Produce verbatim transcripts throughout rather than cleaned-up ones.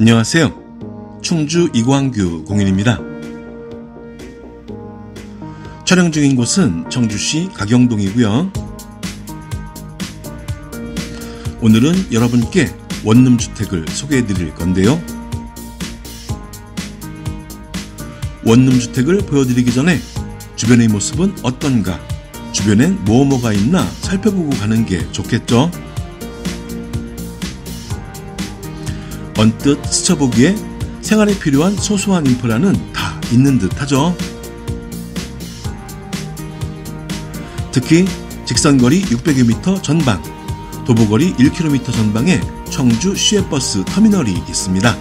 안녕하세요. 충주 이광규 공인입니다. 촬영 중인 곳은 청주시 가경동이고요. 오늘은 여러분께 원룸주택을 소개해 드릴 건데요. 원룸주택을 보여드리기 전에 주변의 모습은 어떤가, 주변엔 뭐뭐가 있나 살펴보고 가는 게 좋겠죠. 언뜻 스쳐보기에 생활에 필요한 소소한 인프라는 다 있는 듯 하죠. 특히 직선거리 육백여 미터 전방, 도보거리 일 킬로미터 전방에 청주 시외버스 터미널이 있습니다.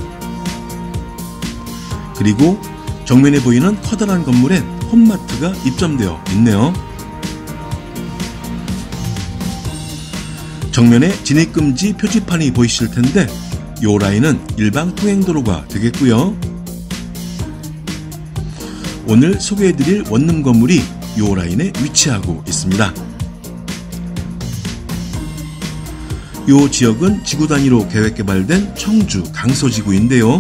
그리고 정면에 보이는 커다란 건물엔 홈마트가 입점되어 있네요. 정면에 진입금지 표지판이 보이실 텐데 요 라인은 일방 통행도로가 되겠고요. 오늘 소개해드릴 원룸 건물이 요 라인에 위치하고 있습니다. 요 지역은 지구 단위로 계획 개발된 청주 강서지구인데요.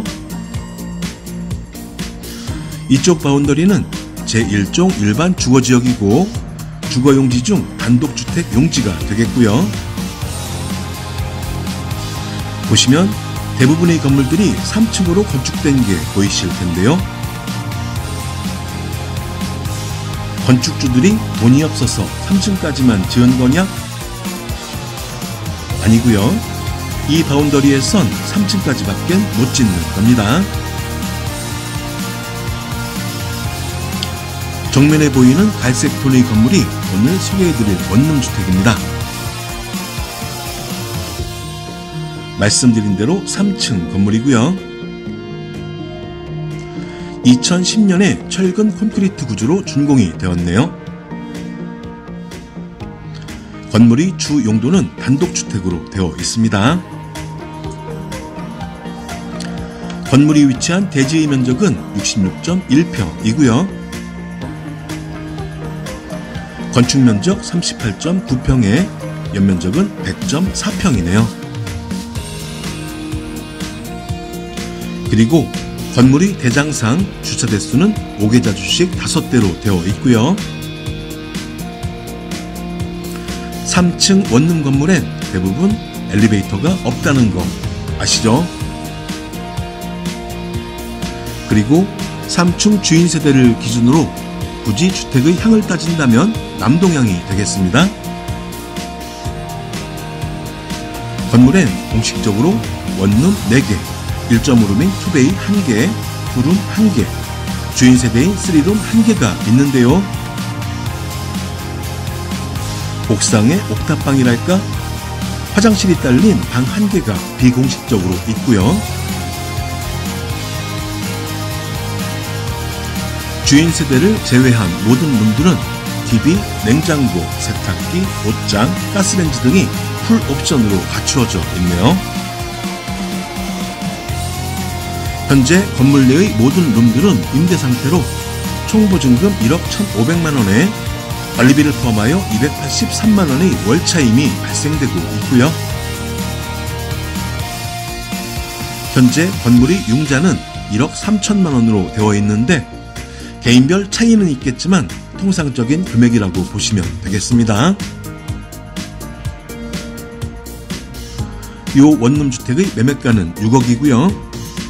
이쪽 바운더리는 제일 종 일반 주거지역이고 주거용지 중 단독주택 용지가 되겠고요. 보시면 대부분의 건물들이 삼 층으로 건축된 게 보이실 텐데요. 건축주들이 돈이 없어서 삼 층까지만 지은 거냐? 아니고요. 이 바운더리에선 삼 층까지밖에 못 짓는 겁니다. 정면에 보이는 갈색 톤의 건물이 오늘 소개해드릴 원룸주택입니다. 말씀드린 대로 삼 층 건물이고요. 이천십 년에 철근 콘크리트 구조로 준공이 되었네요. 건물의 주 용도는 단독주택으로 되어 있습니다. 건물이 위치한 대지의 면적은 육십육 점 일 평이고요. 건축면적 삼십팔 점 구 평에 연면적은 백 점 사 평이네요. 그리고 건물의 대장상 주차 대수는 오 개 자주씩 다섯 대로 되어 있고요. 삼 층 원룸 건물엔 대부분 엘리베이터가 없다는 거 아시죠? 그리고 삼 층 주인 세대를 기준으로 굳이 주택의 향을 따진다면 남동향이 되겠습니다. 건물엔 공식적으로 원룸 네 개, 일 점 오 룸인 투베이 한 개, 이 룸 한 개, 주인 세대인 삼 룸 한 개가 있는데요. 옥상에 옥탑방이랄까? 화장실이 딸린 방 한 개가 비공식적으로 있고요. 주인 세대를 제외한 모든 룸들은 티비, 냉장고, 세탁기, 옷장, 가스레인지 등이 풀 옵션으로 갖추어져 있네요. 현재 건물 내의 모든 룸들은 임대 상태로 총 보증금 일억 천오백만 원에 관리비를 포함하여 이백팔십삼만 원의 월차임이 발생되고 있고요. 현재 건물의 융자는 일억 삼천만 원으로 되어 있는데 개인별 차이는 있겠지만 통상적인 금액이라고 보시면 되겠습니다. 이 원룸주택의 매매가는 육억이고요.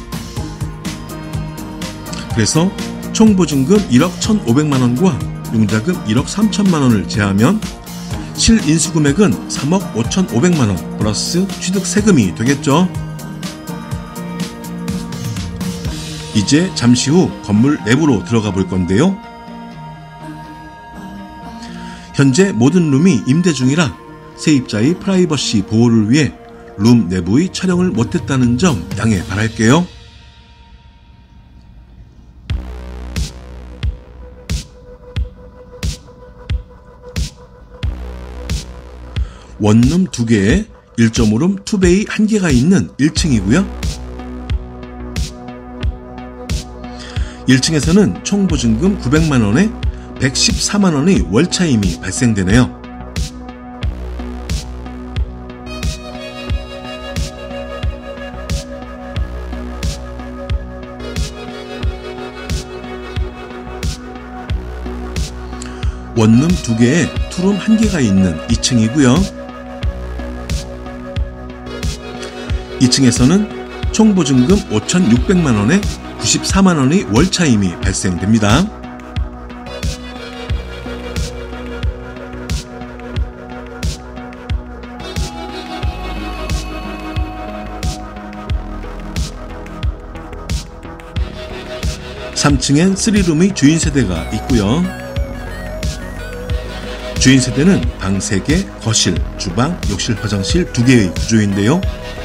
그래서 총 보증금 일억 천오백만 원과 융자금 일억 삼천만 원을 제하면 실인수금액은 삼억 오천오백만 원 플러스 취득세금이 되겠죠. 이제 잠시 후 건물 내부로 들어가 볼 건데요. 현재 모든 룸이 임대 중이라 세입자의 프라이버시 보호를 위해 룸 내부의 촬영을 못했다는 점 양해 바랄게요. 원룸 두 개에 일 점 오 룸 투베이 한 개가 있는 일 층이고요. 일 층에서는 총 보증금 구백만 원에 백십사만 원의 월차임이 발생되네요. 원룸 두 개에 투룸 한 개가 있는 이 층이고요. 이 층에서는 총보증금 오천육백만 원에 구십사만 원의 월차임이 발생됩니다. 삼 층엔 쓰리룸의 주인 세대가 있고요. 주인 세대는 방 세 개, 거실, 주방, 욕실, 화장실 두 개의 구조인데요.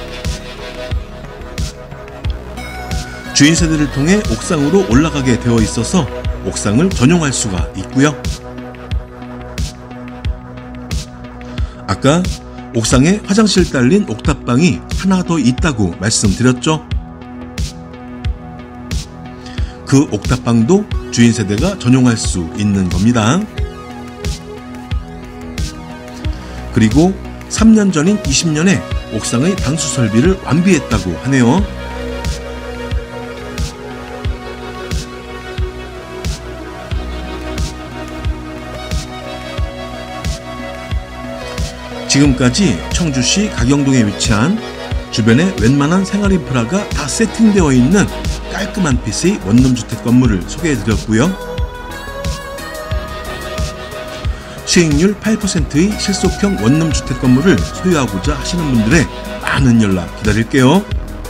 주인 세대를 통해 옥상으로 올라가게 되어 있어서 옥상을 전용할 수가 있고요. 아까 옥상에 화장실 딸린 옥탑방이 하나 더 있다고 말씀드렸죠. 그 옥탑방도 주인 세대가 전용할 수 있는 겁니다. 그리고 삼 년 전인 이십 년에 옥상의 방수 설비를 완비했다고 하네요. 지금까지 청주시 가경동에 위치한 주변에 웬만한 생활 인프라가 다 세팅되어 있는 깔끔한 핏의 원룸주택 건물을 소개해드렸고요. 수익률 팔 퍼센트의 실속형 원룸주택 건물을 소유하고자 하시는 분들의 많은 연락 기다릴게요.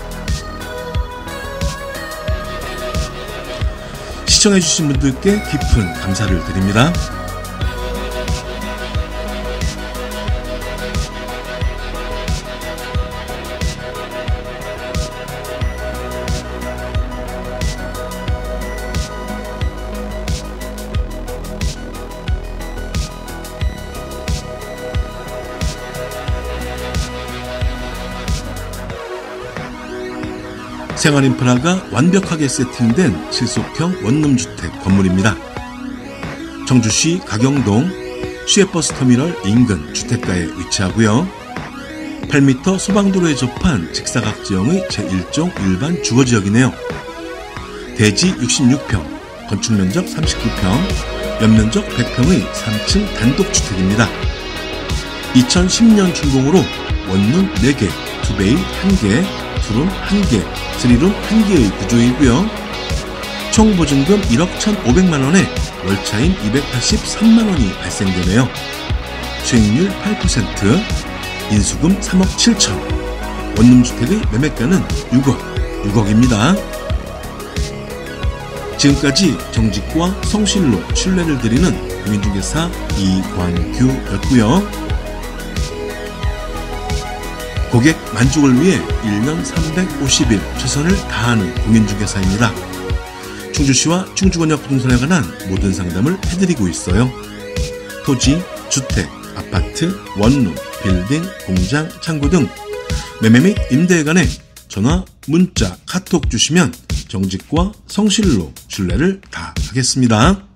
시청해주신 분들께 깊은 감사를 드립니다. 생활 인프라가 완벽하게 세팅된 실속형 원룸주택 건물입니다. 청주시 가경동 시외버스터미널 인근 주택가에 위치하고요. 팔 미터 소방도로에 접한 직사각지형의 제일 종 일반 주거지역이네요. 대지 육십육 평, 건축면적 삼십구 평, 연면적 백 평의 삼 층 단독주택입니다. 이천십 년 준공으로 원룸 네 개, 투베이 한 개, 투룸 한 개, 쓰리룸 한 개의 구조이고요. 총 보증금 일억 천오백만 원에 월차임 이백팔십삼만 원이 발생되네요. 수익률 팔 퍼센트, 인수금 삼억 칠천, 원룸주택의 매매가는 육억, 육억입니다. 지금까지 정직과 성실로 신뢰를 드리는 공인중개사 이광규였고요. 고객 만족을 위해 일 년 삼백오십 일 최선을 다하는 공인중개사입니다. 충주시와 충주권역 부동산에 관한 모든 상담을 해드리고 있어요. 토지, 주택, 아파트, 원룸, 빌딩, 공장, 창고 등 매매 및 임대에 관해 전화, 문자, 카톡 주시면 정직과 성실로 신뢰를 다하겠습니다.